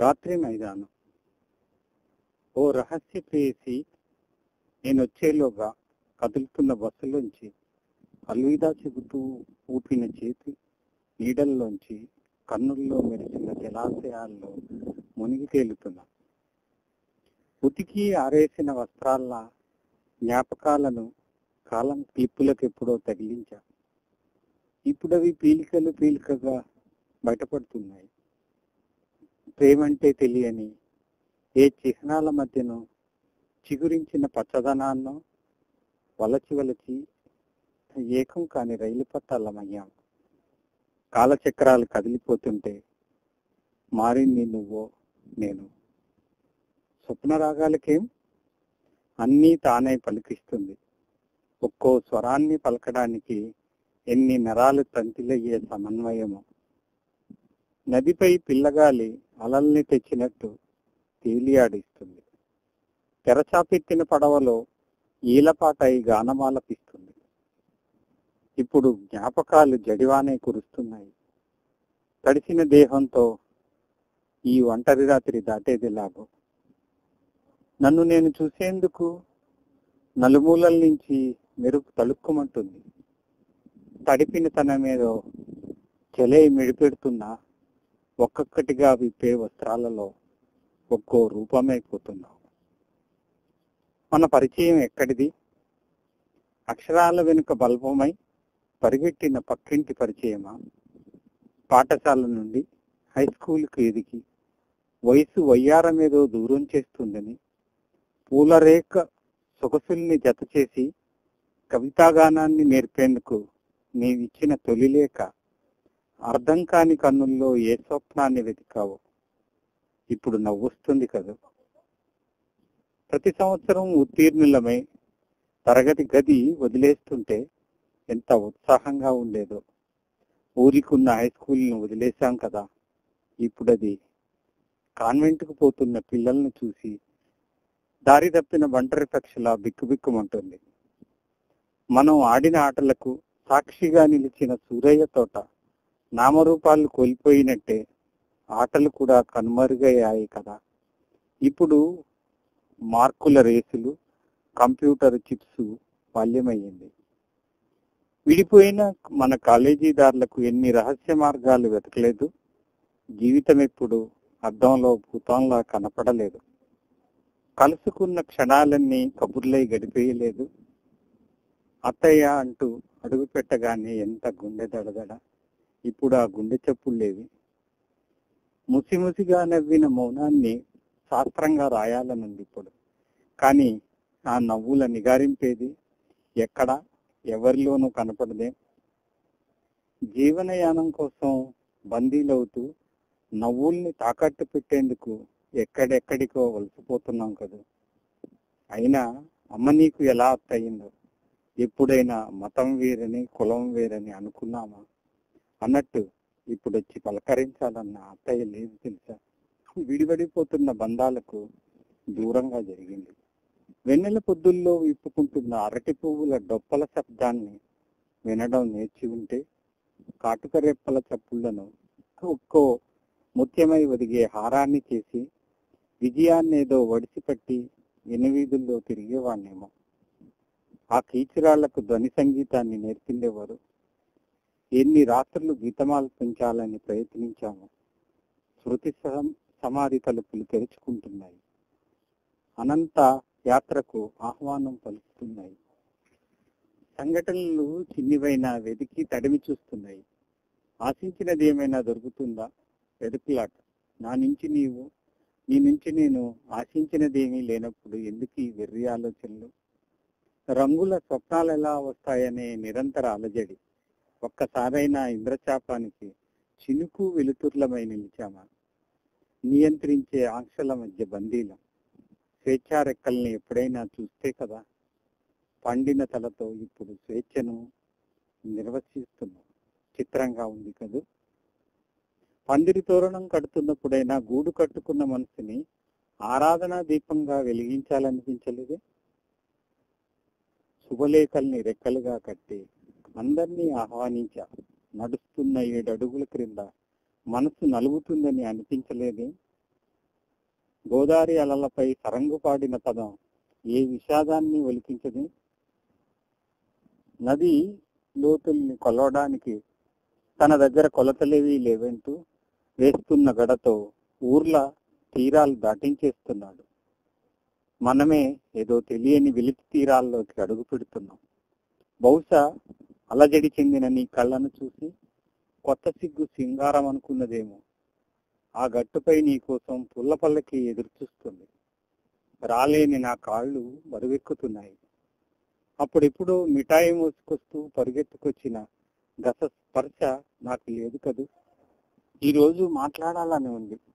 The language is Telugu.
రాత్రి మైదానం. ఓ రహస్య ప్రేయసి, నేను వచ్చేలోగా కదులుతున్న బస్సులోంచి అల్విదా చెబుతూ ఊపిన చేతి నీడల్లోంచి కన్నుల్లో మెరిసిన జలాశయాల్లో మునిగి తేలుతున్నా. ఉతికి ఆరేసిన వస్త్రాల జ్ఞాపకాలను కాలం క్లిప్పులకెప్పుడో తగిలించా. ఇప్పుడవి పీలికగా బయటపడుతున్నాయి. ప్రేమంటే తెలియని ఏ చిహ్నాల మధ్యనో చిగురించిన పచ్చదనాన్నో వలచి ఏకం కాని రైలు పట్టాలమయ్యాం. కాలచక్రాలు కదిలిపోతుంటే మారింది నువ్వో నేను. స్వప్న రాగాలకేం అన్నీ తానే పలికిస్తుంది. ఒక్కో స్వరాన్ని పలకడానికి ఎన్ని నరాలు తంతిలయ్యే సమన్వయము. నదిపై పిల్లగాలి అలల్ని తెచ్చినట్టు తేలియాడిస్తుంది. తెరచాపెత్తిన పడవలో ఈలపాటై గానమాలపిస్తుంది. ఇప్పుడు జ్ఞాపకాలు జడివానే కురుస్తున్నాయి. తడిసిన దేహంతో ఈ ఒంటరి రాత్రి దాటేదిలాగో. నన్ను నేను చూసేందుకు నలుమూలల నుంచి మెరుపు తలుక్కుమంటుంది. తడిపిన తన మీద చెలే మిడిపెడుతున్నా ఒక్కొక్కటిగా విప్పే వస్త్రాలలో ఒక్కో రూపమైపోతున్నావు. మన పరిచయం ఎక్కడిది? అక్షరాల వెనుక బల్బమై పరిగెట్టిన పక్కింటి పరిచయమా? పాఠశాల నుండి హై స్కూల్కి ఎదిగి వయసు వయ్యారమేదో దూరం చేస్తుందని పూలరేఖ సొగసుల్ని జత చేసి కవితాగానాన్ని నేర్పేందుకు నీవిచ్చిన తొలిలేఖ. అర్థం కాని కన్నుల్లో ఏ స్వప్నాన్ని వెతికావో ఇప్పుడు నవ్వొస్తుంది కదా. ప్రతి సంవత్సరం ఉత్తీర్ణులమై తరగతి గది వదిలేస్తుంటే ఎంత ఉత్సాహంగా ఉండేదో. ఊరికున్న హై స్కూల్ను వదిలేశాం కదా. ఇప్పుడది కాన్వెంట్కు పోతున్న పిల్లలను చూసి దారి తప్పిన ఒంటరి పక్షిలా బిక్కుబిక్కుమంటుంది. మనం ఆడిన ఆటలకు సాక్షిగా నిలిచిన సూరయ్య తోట నామరూపాలు కోల్పోయినట్టే ఆటలు కూడా కనుమరుగయ్యాయి కదా. ఇప్పుడు మార్కుల రేసులు, కంప్యూటర్ చిప్స్ బాల్యమయ్యింది. విడిపోయిన మన కాలేజీదారులకు ఎన్ని రహస్య మార్గాలు వెతకలేదు. జీవితం ఎప్పుడు అద్దంలో భూతంలా కనపడలేదు. కలుసుకున్న క్షణాలన్నీ కబుర్లై గడిపేయలేదు. అత్తయ్య అంటూ అడుగు పెట్టగానే ఎంత గుండె దడదడ. ఇప్పుడు ఆ గుండె చప్పుళ్ళేవి. ముసిముసిగా నవ్విన మౌనాన్ని శాస్త్రంగా రాయాలనుంది ఇప్పుడు. కానీ ఆ నవ్వుల నిగారింపేది ఎక్కడా? ఎవరిలోనూ కనపడదే. జీవనయానం కోసం బందీలవుతూ నవ్వుల్ని తాకట్టు పెట్టేందుకు ఎక్కడెక్కడికో వలసిపోతున్నాం కదా. అయినా అమ్మ నీకు ఎలా అత్తయిందో. ఎప్పుడైనా మతం వేరని కులం వేరని అనుకున్నామా? అన్నట్టు ఇప్పుడొచ్చి పలకరించాలన్న అత్తయ్య లేదు తెలుసా. విడివడిపోతున్న బంధాలకు దూరంగా జరిగింది. వెన్నెల పొద్దుల్లో విప్పుకుంటున్న అరటి పువ్వుల డొప్పల శబ్దాన్ని వినడం నేర్చి ఉంటే కాటుక రెప్పల చప్పుళ్లను ఒక్కో ముత్యమై ఒదిగే హారాన్ని చేసి విజయాన్నేదో వడిసిపట్టి ఎనివీధుల్లో తిరిగేవాణ్ణేమో. ఆ కీచురాళ్లకు ధ్వని సంగీతాన్ని నేర్పిండేవారు. ఎన్ని రాత్రులు గీతమాలు పెంచాలని ప్రయత్నించాము. శృతి సమాధి తలుపులు తెరుచుకుంటున్నాయి. అనంత యాత్రకు ఆహ్వానం పలుకుతున్నాయి. సంఘటనలు చిన్నివైనా వెతికి తడిమి చూస్తున్నాయి. ఆశించినది ఏమైనా దొరుకుతుందా? వెతుకులాట. నా నుంచి నీవు, నీ నుంచి నేను ఆశించినదేమీ లేనప్పుడు ఎందుకు ఈ వెర్రి ఆలోచనలు? రంగుల స్వప్నాలు ఎలా వస్తాయనే నిరంతర అలజడి. ఒక్కసారైనా ఇంద్రచాపానికి చినుకు వెలుతుర్లమై నిలిచామా? నియంత్రించే ఆంక్షల మధ్య బందీలం. స్వేచ్ఛారెక్కల్ని ఎప్పుడైనా చూస్తే కదా. పండిన తలతో ఇప్పుడు స్వేచ్ఛను నిర్వచిస్తున్నాం. చిత్రంగా ఉంది కదూ. పందిరి తోరణం కడుతున్నప్పుడైనా గూడు కట్టుకున్న మనసుని ఆరాధనా దీపంగా వెలిగించాలనిపించలేదే. శుభలేఖల్ని రెక్కలుగా కట్టి అందరినీ ఆహ్వానించా. నడుస్తున్న 7 అడుగుల క్రింద మనసు నలుగుతుందని అనిపించలేదే. గోదావరి అలలపై సరంగు పాడిన పదం ఏ విషాదాన్ని ఒలికించదు. నది లోతుల్ని కొలవడానికి తన దగ్గర కొలతలేవి లేవంటూ వేస్తున్న గడతో ఊర్ల తీరాలు దాటించేస్తున్నాడు. మనమే ఏదో తెలియని వెలితి తీరాల్లోకి అడుగు పెడుతున్నాం. బహుశా అలజడి చెందిన నీ కళ్ళను చూసి కొత్త సిగ్గు సింగారం అనుకున్నదేమో. ఆ గట్టుపై నీ కోసం పుల్ల పల్లకి ఎదురు చూస్తుంది. రాలేని నా కాళ్ళు బరువెక్కుతున్నాయి. అప్పుడెప్పుడు మిఠాయి మోసుకొస్తూ పరుగెత్తుకొచ్చిన గత స్పర్శ నాకు లేదు కదూ. ఈరోజు మాట్లాడాలని ఉంది.